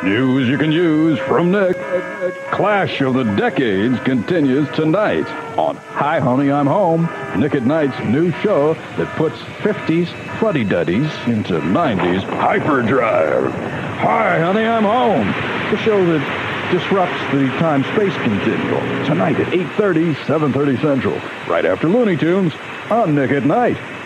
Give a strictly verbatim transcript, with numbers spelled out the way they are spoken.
News you can use from Nick. Clash of the Decades continues tonight on Hi Honey, I'm Home, Nick at Night's new show that puts fifties fuddy-duddies into nineties hyperdrive. Hi Honey, I'm Home, the show that disrupts the time-space continuum. Tonight at eight thirty, seven thirty Central, right after Looney Tunes on Nick at Night.